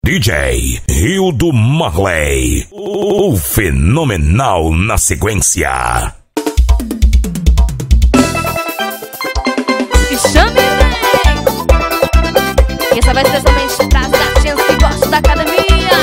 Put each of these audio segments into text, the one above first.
DJ Rio do Marley, o fenomenal na sequência. E chame bem, que essa vai especialmente pra gatinhas que gostam da academia.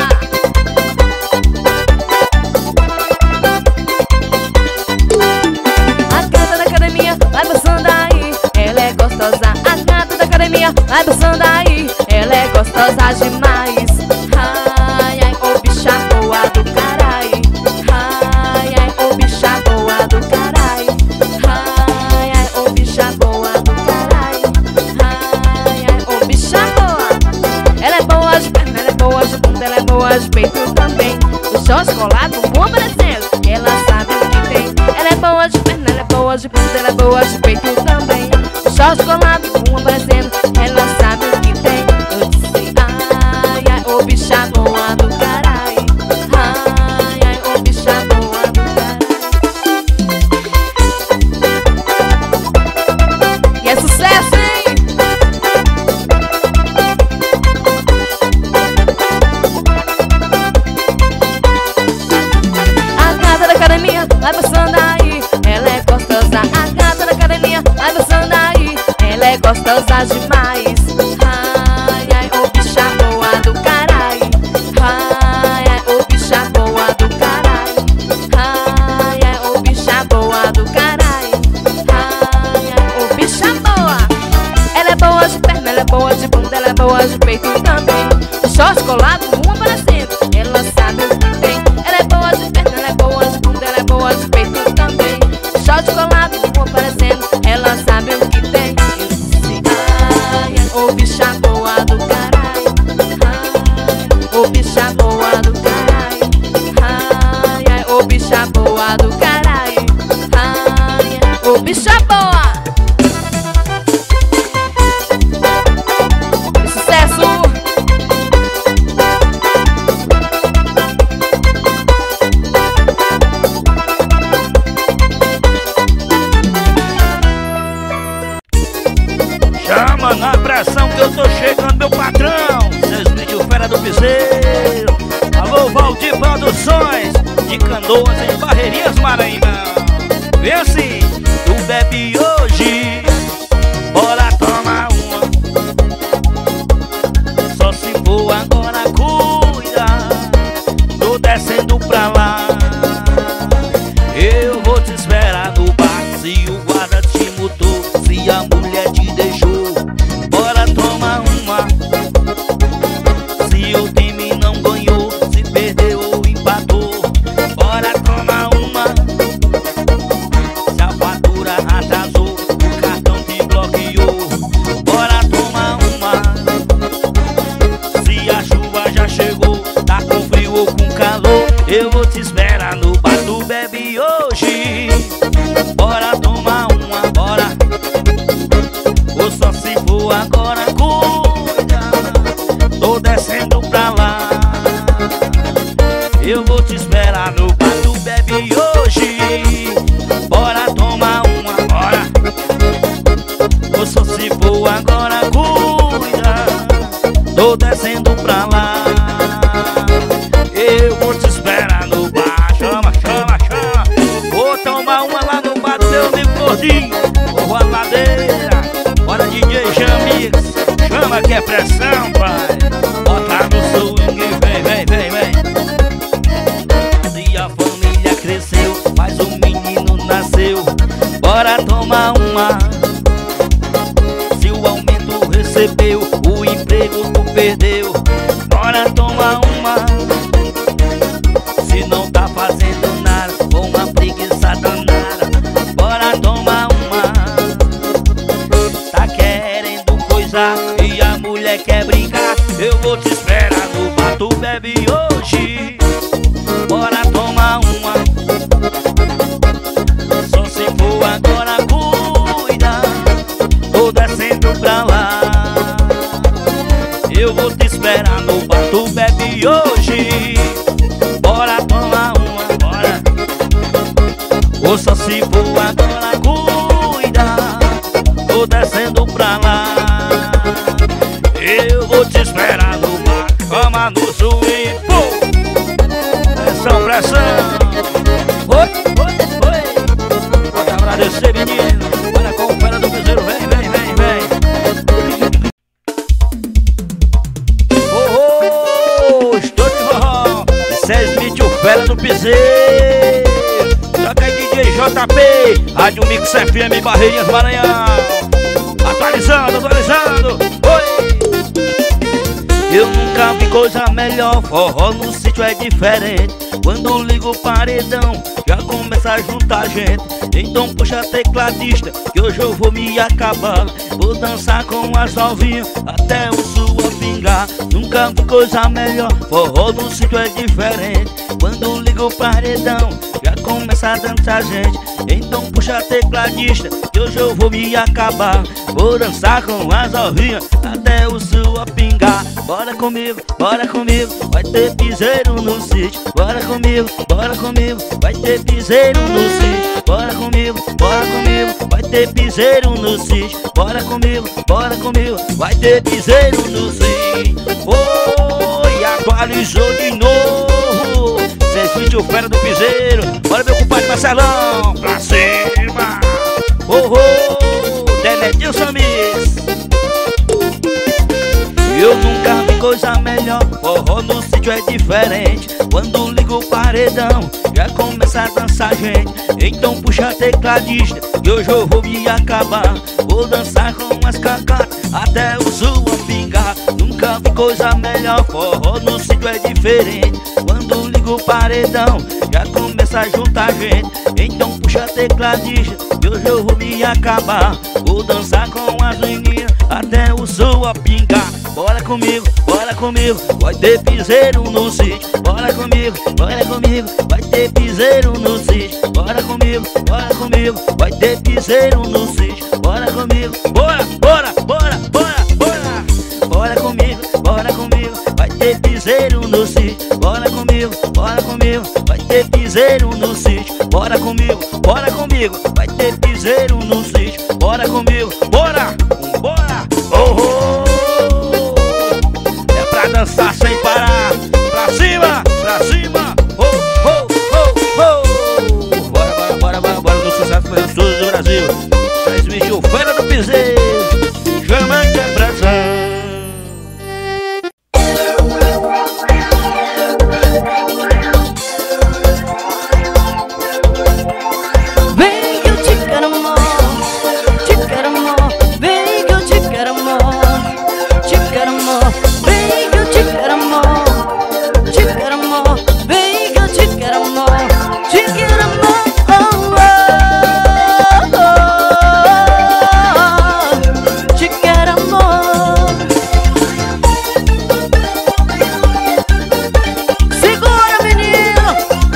A gata da academia vai passando aí, ela é gostosa. A gata da academia vai passando aí, ela é gostosa demais. Ai, ai, ô bicha boa do carai. Ai, ai, ô bicha boa do carai. Ai, ai, ô bicha boa do carai. Ai, ai, ô bicha boa. Ela é boa de perna, ela é boa de bunda, ela é boa de peito também. O short colado, bom aparecendo, ela sabe o que tem. Ela é boa de perna, ela é boa de bunda, ela é boa de peito também. O short colado, bom aparecendo, ela sabe o que tem. Eu disse, ai, ai, ô bicha boa do carai. Ai, ai, ô bicha boa do carai. E é sucesso, hein? A gata da academia vai passando aí, ela é gostosa. A gata da academia vai passando aí, ela é gostosa demais. Ai, ai, ô bicha boa do carai. Ai, ai, ô bicha boa do carai. Ai, ai, ô bicha boa do carai. Ai, ai, ô bicha boa. Ela é boa de perna, ela é boa de bunda, ela é boa de peito também. O short colado, um aparecendo, ela sabe o que tem. Ela é boa de perna, ela é boa de bunda, ela é boa de peito também. O short colado, um aparecendo, ela sabe o que tem. Eu disse, ai, ai, ô bicha boa do carai. Ai, ô bicha boa do carai. Ai, ai, ô bicha boa do carai. Ai, ai, ô bicha boa. Sucesso! Chama na pressão que eu tô chegando, meu patrão. Seus vídeos fera do piseiro. Alô, Valdir Produções, de Canoas em Barreirinhas, Maranhão. Vem assim, tu bebe hoje, bora tomar uma. Só se for agora, cuida. Tô descendo pra lá. Eu vou te esperar no bar. Se o guarda te mudou, se a mulher te deixou, bora tomar uma. Se o time não ganhou, se perdeu ou empatou, bora tomar uma. Se a fatura atrasou, o cartão te bloqueou, bora tomar uma. Se a chuva já chegou, tá com frio ou com calor, eu vou te esperar no bar. Tu bebe hoje, bora tomar uma, bora. Ou só se for agora, cuida. Tô descendo pra lá. Eu vou te esperar no bar. Tu bebe hoje, bora tomar uma, bora. Ou só se for agora, cuida. Tô descendo pra lá. Eu vou te esperar no bar. Chama, chama, chama. Vou tomar uma lá no bar do meu amigo Gordinho. Porra, a ladeira. Bora, DJ Jamix. Chama que é pressão, pai. Bota no swing, vem, vem, vem, vem. Se a família cresceu, mas o menino nasceu, bora tomar uma. Se o aumento recebeu, o emprego tu perdeu, bora tomar uma. Se não tá fazendo nada, com uma preguiça danada, bora tomar uma. Tá querendo coisar e a mulher quer brincar, eu vou te esperar no bar. Tu bebe hoje, bora tomar uma. Só se for agora, cuida. Tô descendo pra lá. Eu vou te esperar no bar. Tu bebe hoje, bora tomar uma, bora. Ou só se for agora, cuida. Tô descendo pra lá. Eu vou te esperar no bar. Chama no do Piseiro. Toca aí DJ JP, Rádio Mix FM, Barreirinhas, Maranhão. Atualizando. Oi! Eu nunca vi coisa melhor, forró no sítio é diferente. Quando ligo o paredão, já começa a juntar gente. Então puxa tecladista, que hoje eu vou me acabar. Vou dançar com as novinhas, até o sua pingar. Nunca vi coisa melhor, forró no sítio é diferente. Quando ligo o paredão, já começa a dançar gente. Então puxa tecladista, que hoje eu vou me acabar. Vou dançar com as novinhas, até o sua pingar. Bora comigo, vai ter piseiro no sítio. Bora comigo, vai ter piseiro no sítio. Bora comigo, vai ter piseiro no sítio. Bora comigo, vai ter piseiro no sítio. Oi, atualizou de novo. Cê sente o fera do piseiro. Bora meu compadre Marcelão, pra cima. Denedilson Mix. Eu nunca vi coisa melhor, forró no sítio é diferente. Quando ligo o paredão, já começa a dançar gente. Então puxa tecladista, que hoje eu vou me acabar. Vou dançar com as cacatas, até o sua pingar. Nunca vi coisa melhor, forró no sítio é diferente. Quando ligo o paredão, já começa a juntar gente. Então puxa tecladista, que hoje eu vou me acabar. Vou dançar com as meninas, até o sua pingar. Bora comigo, vai ter piseiro no sítio. Bora comigo, vai ter piseiro no sítio. Bora comigo, vai ter piseiro no sítio. Bora comigo, bora. Bora comigo, vai ter piseiro no sítio. Bora comigo, vai ter piseiro no sítio. Bora comigo, vai ter piseiro no sítio. Bora comigo, bora. Dançar sem parar, pra cima, Bora no sucesso pelos estudos do Brasil. Transmitiu Feira do Piseiro, chamando a pressão. Vem que eu te quero amor, vem que eu te quero amor, vem que eu te quero amor, vem que eu te quero amor, te quero amor. Segura, menino.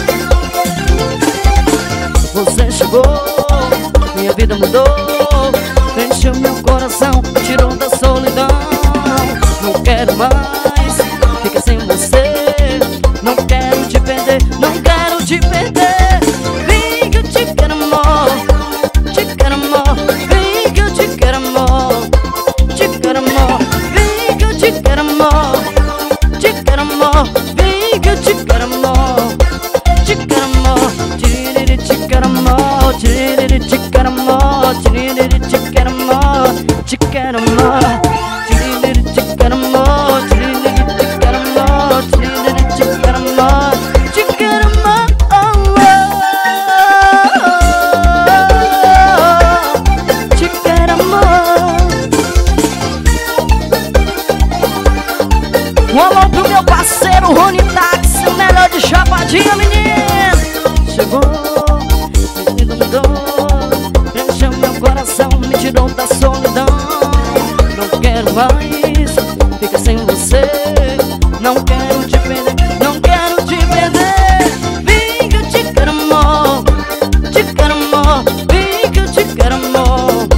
Você chegou, minha vida mudou, encheu meu coração, tirou da solidão. Não quero mais ficar sem você. Não quero te perder, não quero te perder. Vem que eu te quero amor, vem que eu te quero amor, vem que eu te quero amor, vem que eu te quero amor, tiriri te quero amor, tiriri te quero amor, tiriri te quero amor, te quero amor. Um alô pro meu parceiro Rony Táxi, o melhor de Chapadinha, menino. Chegou, me mudou, encheu meu coração, me tirou da solidão. Não quero mais ficar sem você. Não quero te perder, não quero te perder. Vem que eu te quero amor, vem que eu te quero amor,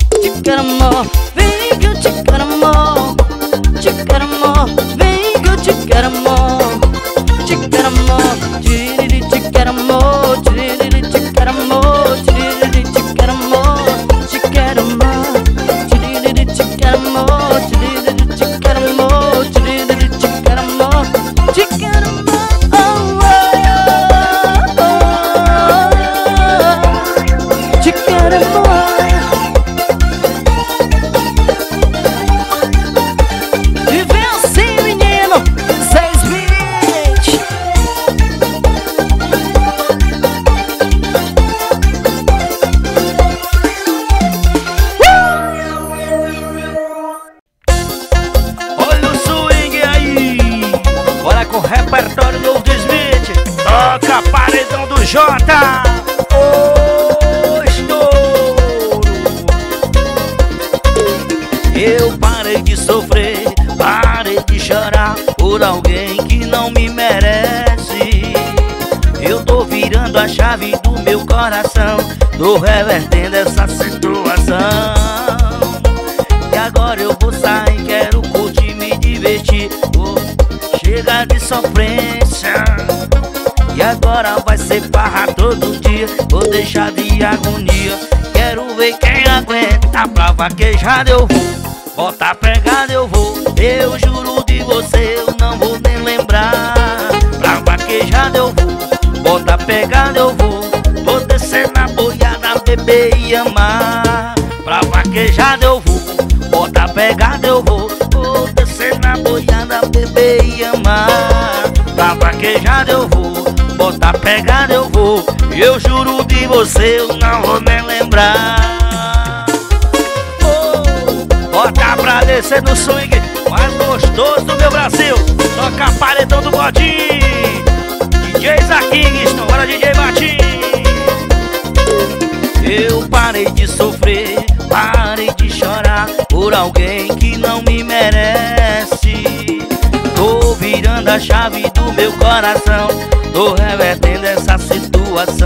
vem que eu te quero amor, vem que eu te quero amor, tiriri te quero amor, tiriri te quero amor, tiriri te quero amor, te quero amor, tiriri te quero amor, tiriri te quero amor, tiriri te quero amor, repertório novo do Smith. Toca paredão do Jota. Ô, estouro. Eu parei de sofrer, parei de chorar por alguém que não me merece. Eu tô virando a chave do meu coração, tô revertendo essa situação. E agora eu vou sair, quero curtir, me divertir. Vou chegar de sofrência. E agora vai ser farra todo dia, vou deixar de agonia. Quero ver quem aguenta, pra vaquejada eu vou, botar pegada eu vou. Eu juro de você, eu não vou nem lembrar. Pra vaquejada eu vou, botar pegada eu vou. Vou descer na boiada, beber e amar. Pra vaquejada eu vou, botar pegada eu vou. Vou descer na boiada, beber e amar. Pra vaquejada eu vou, botar pegada eu vou. Eu juro de você, eu não vou nem lembrar. Bota pra descer no swing mais gostoso do meu Brasil. Toca paredão do Bodinho, DJ Zakingston, agora DJ Batim. Eu parei de sofrer, parei de chorar por alguém que não me merece. Tô virando a chave do meu coração, tô revertendo essa situação.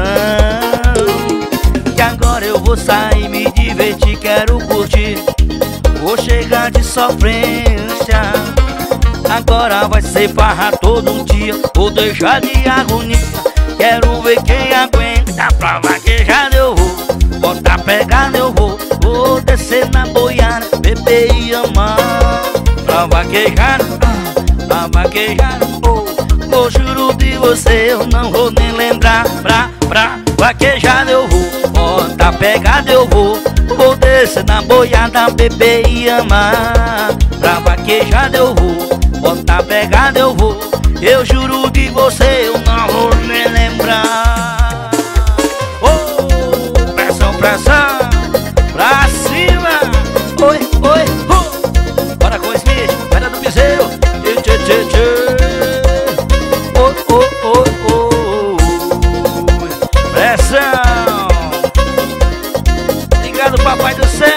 E agora eu vou sair, me divertir, quero curtir. Vou chegar de sofrência. Agora vai ser farra todo dia, vou deixar de agonia. Quero ver quem aguenta, pra vaquejada eu vou, botar pegada eu vou. Vou descer na boiada, beber e amar. Pra vaquejada, pra vaquejada oh, juro de você, eu não vou nem lembrar. Pra vaquejada eu vou, botar pegada eu vou. Vou descer na boiada, beber e amar. Pra vaquejada eu vou, botar pegada eu vou. Eu juro de você, eu não vou nem lembrar. Oh, pressão, pressão, pra cima. Oi, oi, bora com o Smith, pedra do piseiro. Tchê, tchê, tchê, tchê. Oh, oh, oh, oh. Pressão. Obrigado, papai do céu.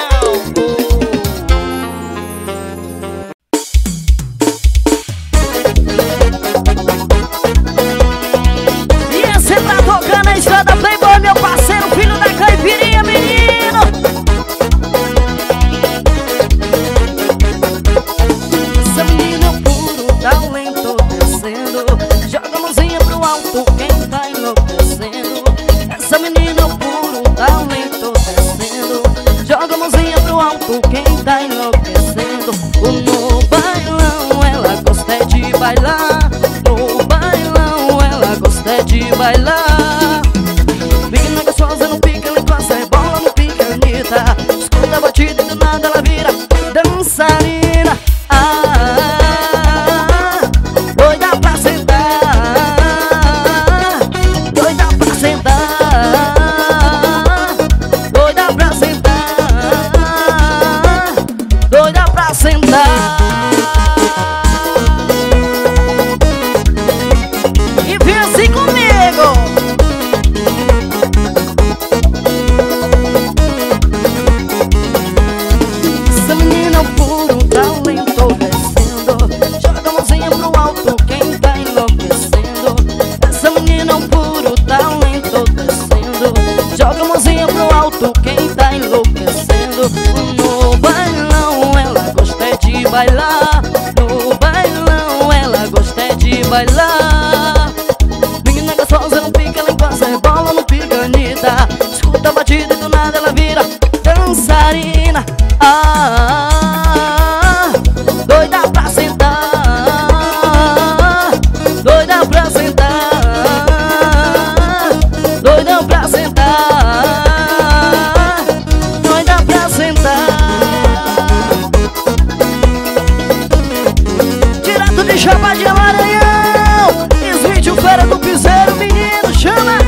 E esse tá tocando na estrada Playboy, meu parceiro, filho da caipirinha, menino. Essa menina puro talento descendo, joga a mãozinha pro alto, quem tá enlouquecendo. Essa menina puro talento descendo, joga a mãozinha pro alto, quem tá enlouquecendo. No bailão ela gosta é de bailar, no bailão ela gosta é de bailar. Menina gostosa no pica, ela encosta, rebola no picanita. Escuta a batida e do nada ela vira dançarina. Doida pra sentar, doida pra sentar, doida pra sentar, doida pra sentar. E vem assim comigo. Essa menina puro talento descendo, joga a mãozinha pro alto, quem tá enlouquecendo. Essa menina puro talento descendo, joga a mãozinha pro alto, quem tá enlouquecendo. No bailão ela gosta é de bailar, no bailão ela gosta é de bailar. Menina gostosa no pica, ela encosta, rebola no picanita. Escuta a batida e do nada ela vira dançarina. Doida pra sentar, doida pra sentar, doida pra sentar, doida pra sentar. Direto de Chapa de Maranhão, Smith, o fera do piseiro, menino, chama.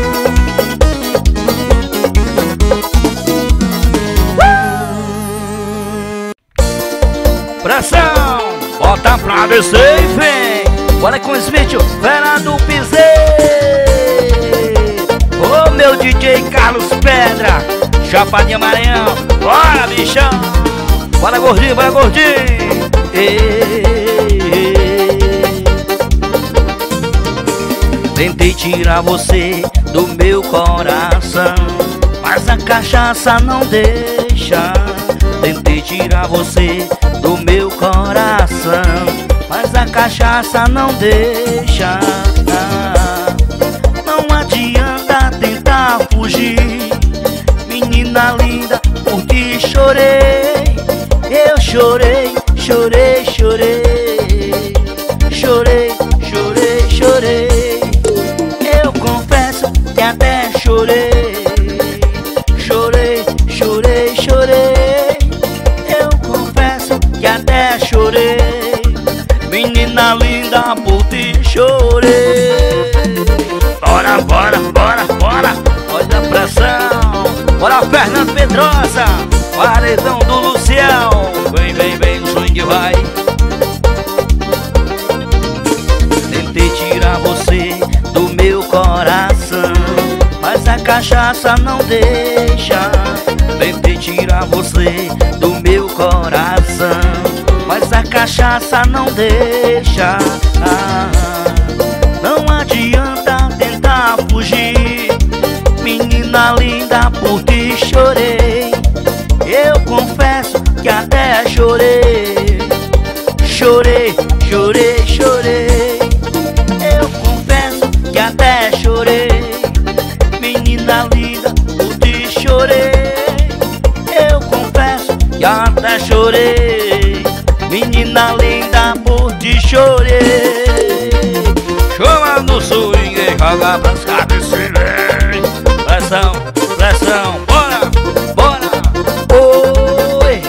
Pressão, bota pra descer e vem. Bora com o Smith, fera do Piseiro. Ô meu DJ Carlos Pedra, Chapadinha Maranhão. Bora, bichão. Bora, gordinho, bora, gordinho. Tentei tirar você do meu coração, mas a cachaça não deixa. Tentei tirar você do meu coração, mas a cachaça não deixa. Não adianta tentar fugir, menina linda, por ti chorei. Eu chorei, chorei, chorei. Chorei, chorei, chorei. Eu confesso que até chorei. Chorei, chorei, chorei. Eu confesso que até chorei. Menina linda, por ti chorei. Bora, bora, bora, bora. Olha a pressão. Bora, Fernando Pedrosa, paredão do Lucião. Vem, vem, vem, o swing vai. Tentei tirar você do meu coração, mas a cachaça não deixa. Tentei tirar você do meu coração, mas a cachaça não deixa. Não adianta tentar fugir, menina linda, por ti chorei. Eu confesso que até chorei. Chorei, chorei, chorei. Eu confesso que até chorei. Menina linda, por ti chorei. Eu confesso que até chorei. Menina linda, por ti chorei. Chama no swing, joga pras cabeças e vem. Pressão, pressão, bora, bora. Oi.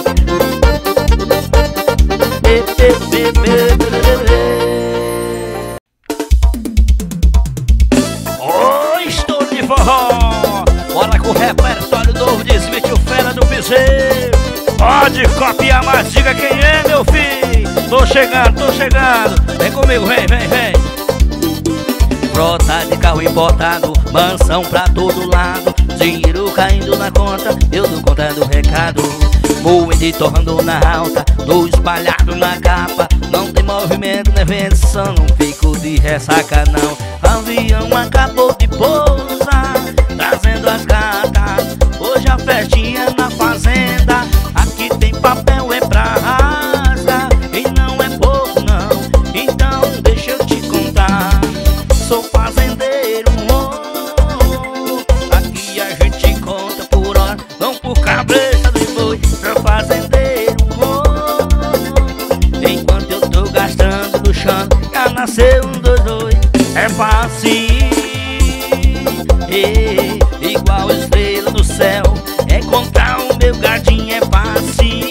Oi, estou de forró. Bora com o repertório novo de Smith, o fera do Piseiro. Pode copiar, mas diga quem é, meu filho. Tô chegando, tô chegando. Vem comigo, vem, vem, vem. Frota de carro importado, mansão pra todo lado, dinheiro caindo na conta, eu dou conta do recado. Moendo torrando na alta, tô espalhado na capa. Não tem movimento na invenção, não fico de ressaca não. Avião acabou de pousar, trazendo as gatas. Hoje a festinha na fazenda, aqui tem papel é pra rasgar. E não é pouco não, então deixa eu te contar. Sou fazendeiro, aqui a gente conta por hora, não por cabeça de boi. Sou fazendeiro, enquanto eu tô gastando no chão, já nasceu um, dois, dois. É fácil, igual estrela no céu. É contar o meu gadinho, é fácil,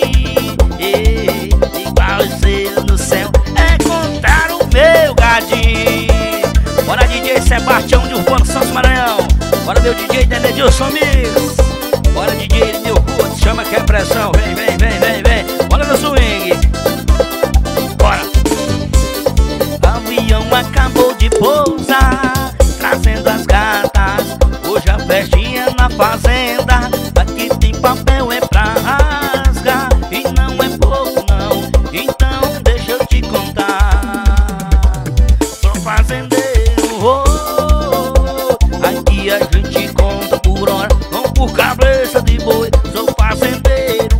igual estrela no céu. É contar o meu gadinho. Bora DJ Sebastião de Urbano Santos Maranhão. Bora meu DJ Denedilson Mix. Bora DJ New Roots, chama que é pressão. Vem, vem, vem, vem, vem. Bora no swing. Bora. Avião acabou de pousar, trazendo as gatas. Hoje a festinha na fazenda, aqui tem papel é pra rasgar. E não é pouco não, então deixa eu te contar. Sou fazendeiro, aqui a gente conta por hora, não por cabeça de boi. Sou fazendeiro,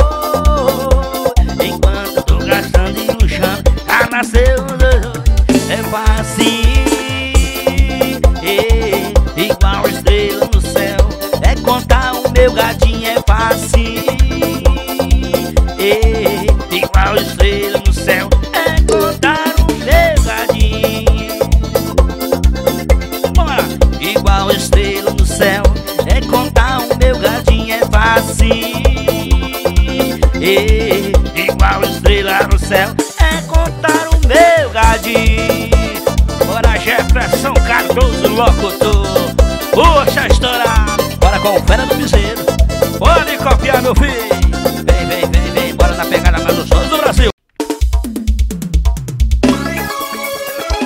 enquanto eu tô gastando e luxando, já nasceu um dois. É fácil, igual estrela no céu. É contar o meu gadinho, é fácil, igual estrela no céu. É contar o meu gadinho. Bora! Igual estrela no céu. É contar o meu gadinho, é fácil, igual estrela no céu. É contar o meu gadinho. Bora Jefferson Cardoso, locutor. Puxa estourar. Bora com o fera do Piseiro. Pode copiar, meu filho. Vem, vem, vem, vem. Bora na pegada mais gostosa do Brasil.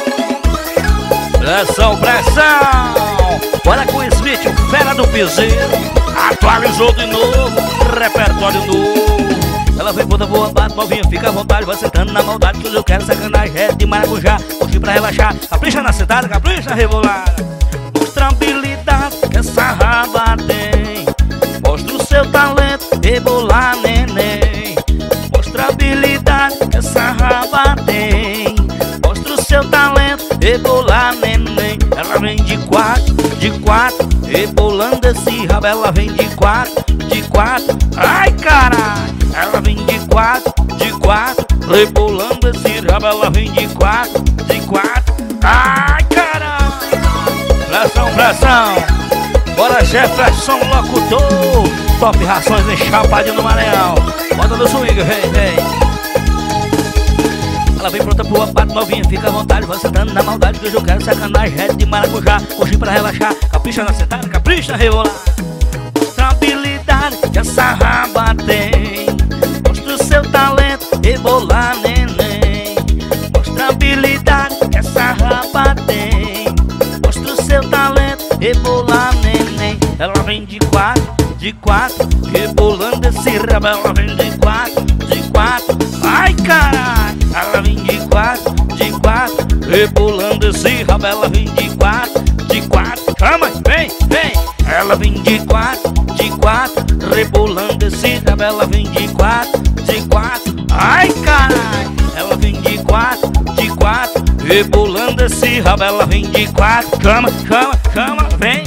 Pressão, pressão. Olha com o Smith, o fera do piseiro. Atualizou de novo, repertório novo. Ela vem toda boa, bate novinha, fica à vontade. Vai sentando na maldade, que hoje eu quero sacanagem. É de maracujá, curtir pra relaxar. Capricha na cidade, capricha na rebolada. Mostra a habilidade que essa raba tem. Mostra o seu talento, rebolar neném. Mostra a habilidade que essa raba tem. Mostra o seu talento, rebolar neném. Ela vem de quatro, rebolando esse rabo. Ela vem de quatro, ai caralho. Ela vem de quatro, rebolando esse rabo. Ela vem de quatro, ai caralho. Pressão, pressão. Bora Jefferson, locutor. Top rações em Chapadinho no Maranhão. Bota no swing, vem. Ela vem pronta pro abate novinha, fica à vontade. Vai sentando na maldade, que hoje eu quero sacanagem. É de maracujá, coxinha pra relaxar. Capricha na sentada, capricha na rebolada. Mostra a habilidade que essa raba tem. Mostra o seu talento, rebolar neném. Mostra a habilidade que essa raba tem. Mostra o seu talento, rebolar neném. Ela vem de quatro, rebolando esse rabo. Ela vem de quatro, ai caralho. Ela vem de quatro, rebolando esse rabo. Ela vem de quatro, chama, vem. Ela vem de quatro, rebolando esse rabo. Ela vem de quatro, ai caralho. Ela vem de quatro, rebolando esse rabo. Ela vem de quatro, chama, vem.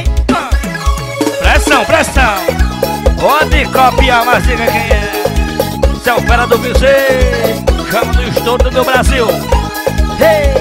Pressão. Pode copiar, mas diga quem é. Esse é o fera do piseiro. Chama do estouro do meu Brasil. Hey.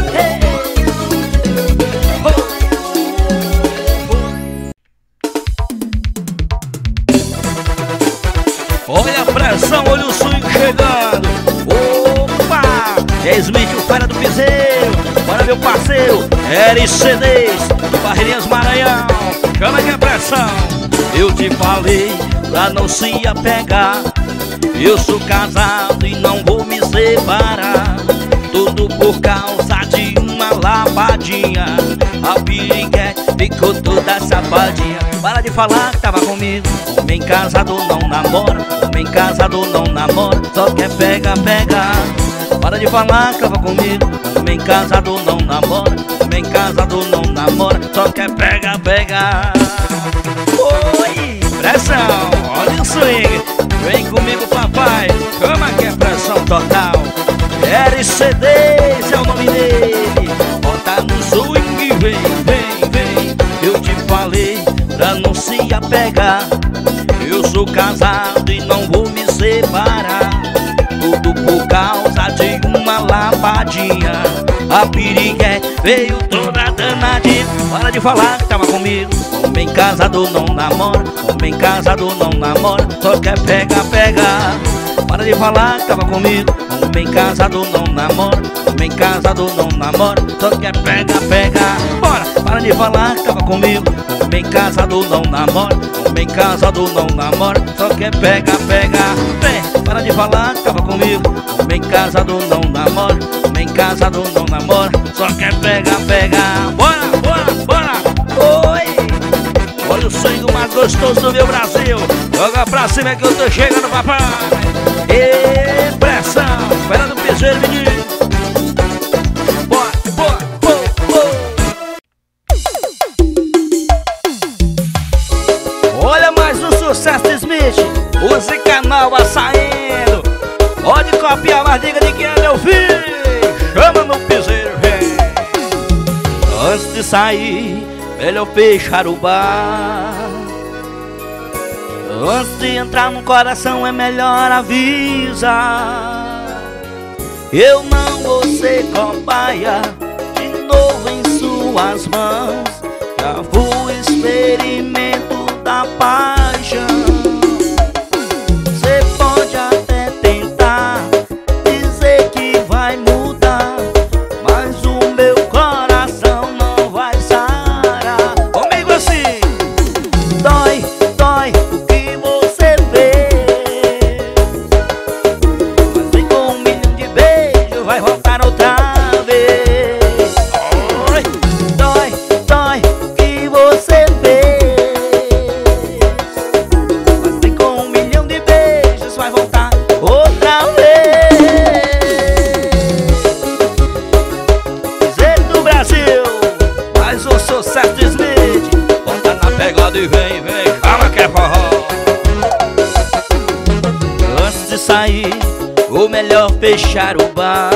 Olha a pressão, olha o swing chegando. Opa! É Smith, o fera do piseiro. Bora meu parceiro, RCDs, Barreirinhas Maranhão. Chama que é pressão. Eu te falei pra não se apegar. Eu sou casado e não vou me separar. Tudo por causa de uma lavadinha. A piriguete ficou toda safadinha. Para de falar que tava comigo. Homem casado não namora. Homem casado não namora. Só quer pega. Para de falar que tava comigo. Homem casado não namora. Homem casado não namora. Só quer pega. Oi, pressão, olha o swing. Vem comigo papai, chama que é pressão total. RCD, esse é o nome dele. Bota no swing, vem. Eu te falei pra não se apegar. Eu sou casado e não vou me separar. Tudo por causa de uma lavadinha. A piriguete veio toda danadinha. Para de falar que tava comigo. Homem casado não namora. Homem casado não namora. Só quer pega. Para de falar que tava comigo. Homem casado não namora. Homem casado não namora. Só quer pega. Bora, para de falar que tava comigo. Homem casado não namora. Homem casado não namora. Só quer pega. Vem, para de falar que tava comigo. Homem casado não namora. Homem casado não namora. Só quer pega. Bora. Oi. Olha o sangue mais gostoso do meu Brasil. Joga pra cima que eu tô chegando, papai. E pressão, fera do piseiro, menino. Bora. Olha mais um sucesso de Smith. Música nova saindo. Pode copiar, mas diga de quem é meu filho. Chama no piseiro, vem. Antes de sair, melhor fechar o bar. Antes de entrar no coração é melhor avisar. Eu não vou ser cobaia de novo em suas mãos. Já vou experimento da paixão. Você pode até tentar dizer que vai mudar, mas o meu coração não vai sarar. Comigo assim, dói o que você vê. Mas com 1 milhão de beijos vai voltar outra vez. Oi. e vem, chama que é forró. Antes de sair, o melhor fechar o bar.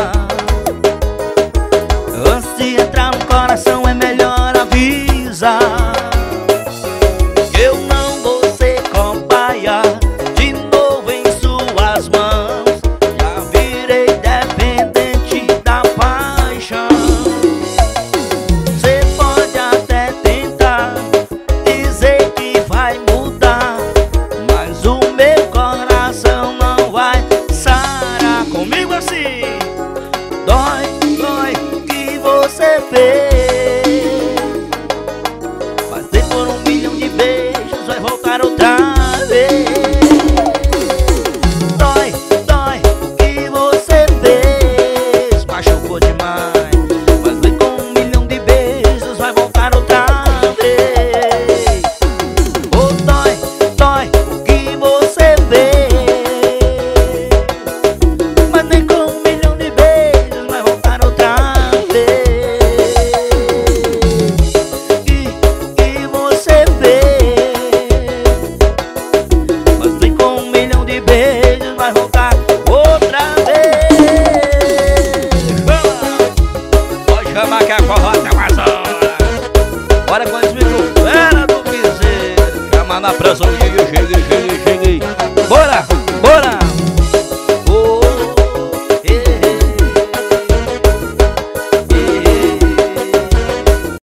Antes de entrar no coração é melhor avisar. Eu não vou ser cobaia de novo em suas mãos. Já virei dependente da paixão. Você pode até tentar dizer que vai mudar, mas o meu coração não vai sarar. Comigo assim, dói, dói que você fez, mas nem por 1 milhão de beijos vai voltar outra vez. Dói, dói que você fez, machucou demais, mas nem com 1 milhão de beijos vai voltar outra vez. Oh, dói, dói que você fez, mas nem com 1 milhão de beijos vai voltar outra vez. Que você fez, mas nem com 1 milhão de beijos vai voltar outra vez. Pode chamar que a forró tá mais hora. Bora com esse microfone do piseiro, chama na pressão, chega.